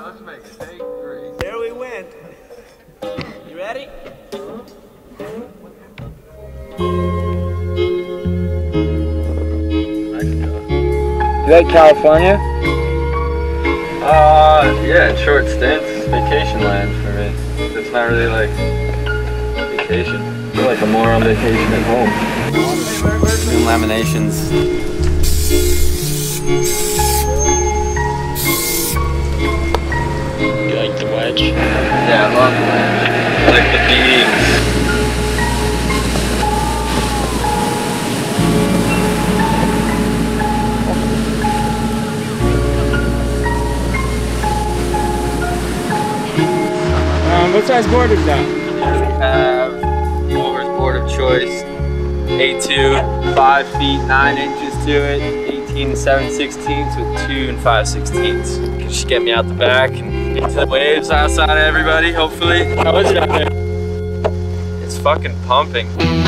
right, let's make it. Take 3. There we went. You ready? You like California? Yeah, short stints. Vacation land for me. It's not really like vacation. I feel like I'm more on vacation at home. Doing laminations. You like the wedge? Yeah, I love the wedge. I like the beams. What size board is that? We have Mower's board of choice. A2, 5 feet 9 inches to it, 18 7/16 with 2 5/16. Can just get me out the back and into the waves outside of everybody, hopefully. How is it out there? It's fucking pumping.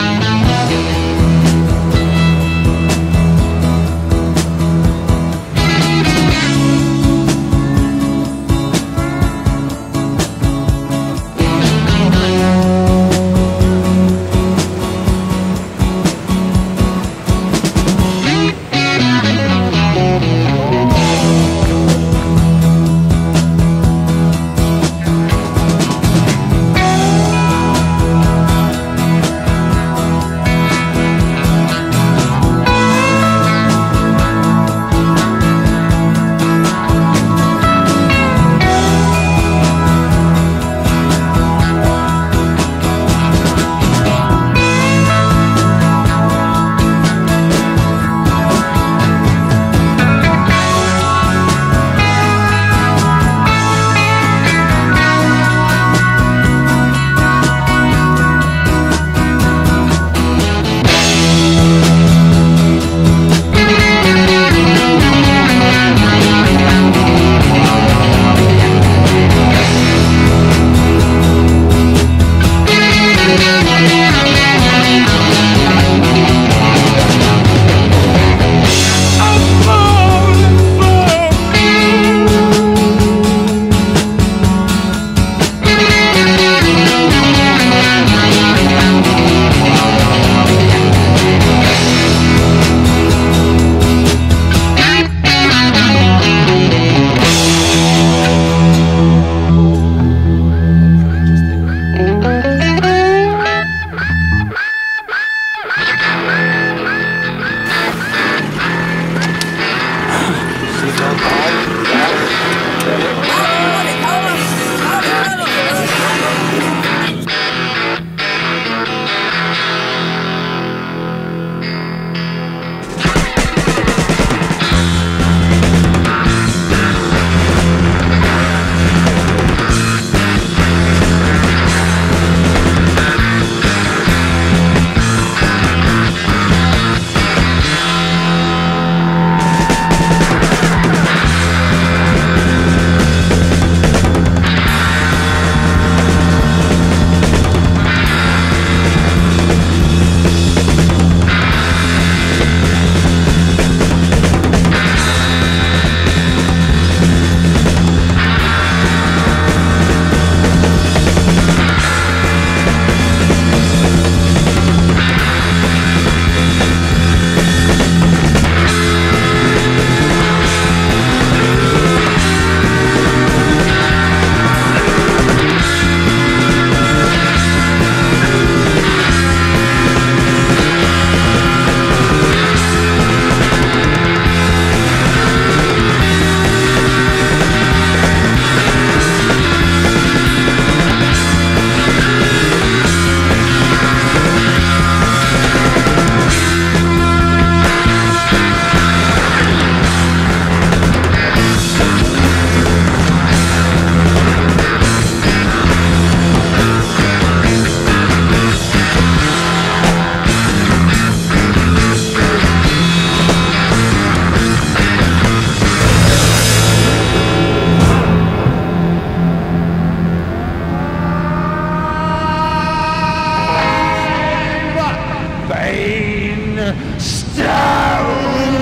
Stoned. 3, 4.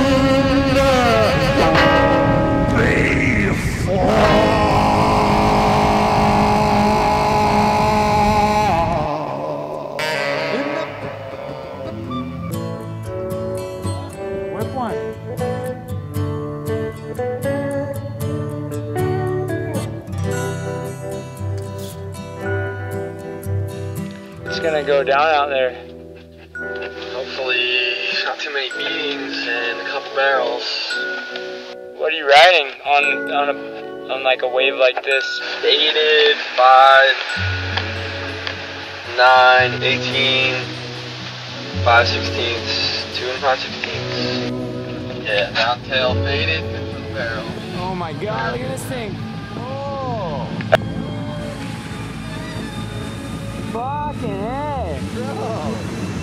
gonna go down out there? Hopefully, not too many beatings and a couple barrels. What are you riding on like a wave like this? Faded 5, 9, 18, 5/16, 2 and 5/16. Yeah, down tail faded for the barrel. Oh my God! Look at this thing. Oh. Fucking hey, bro.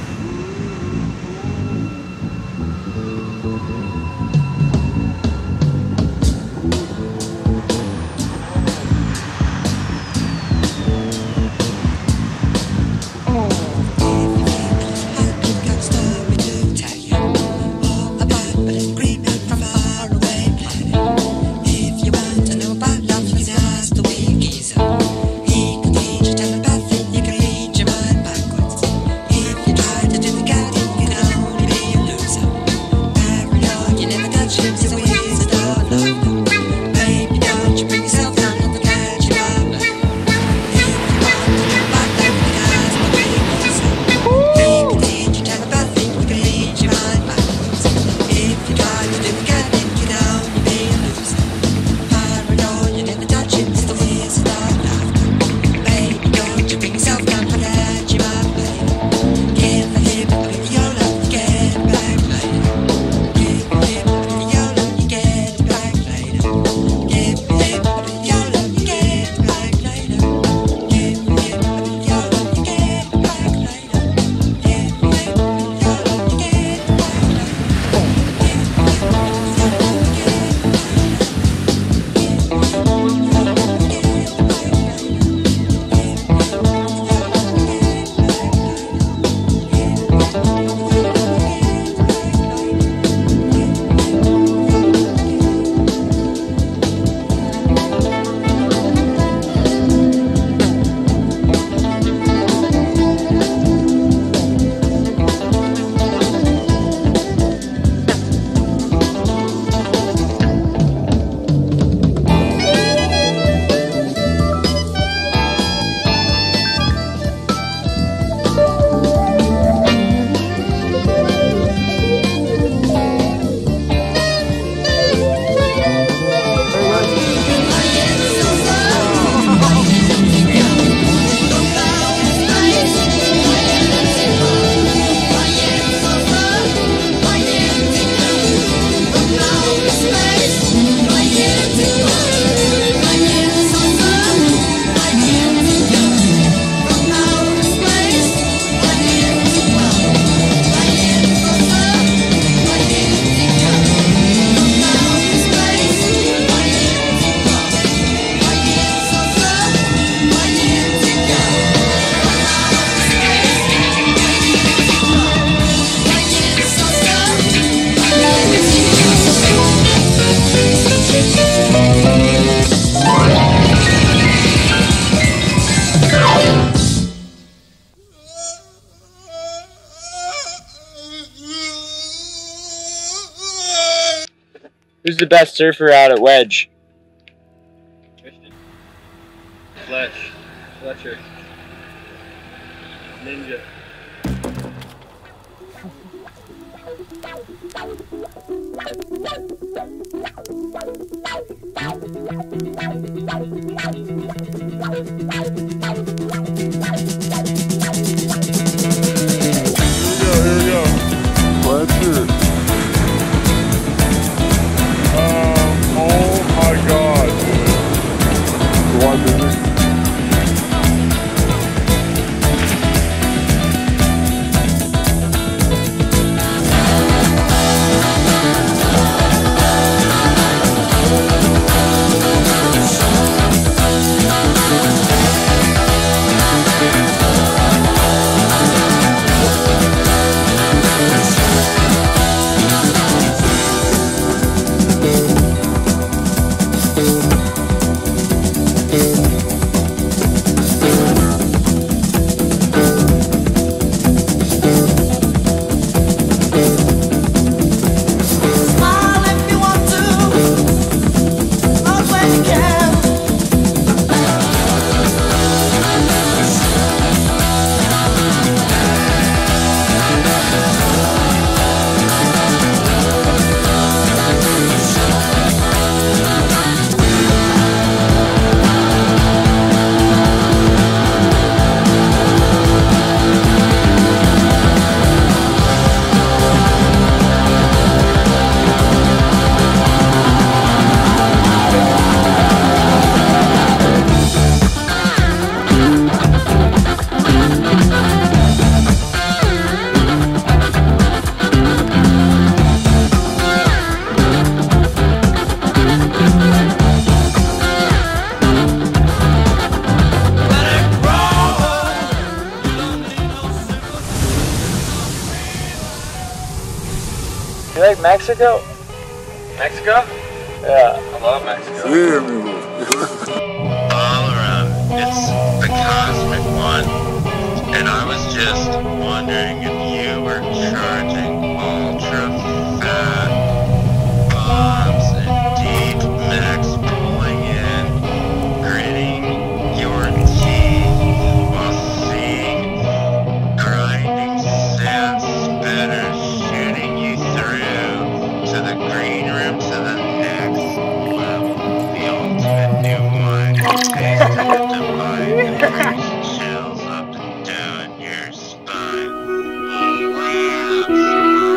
Who's the best surfer out at Wedge? Fletcher. Ninja. Here we go. Fletcher. Oh my God, dude. What is it? You like Mexico? Mexico? Yeah. I love Mexico. Yeah, amigo. Balaram, it's the cosmic one. And I was just wondering if you were charging ultra-fat bombs and deep max pulling in, gritting your teeth while seeing grinding sand spitter shooting you through to the green room to the next level. The ultimate new wine, tasting divine, and brings chills up and down your spine. All wraps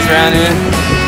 around here.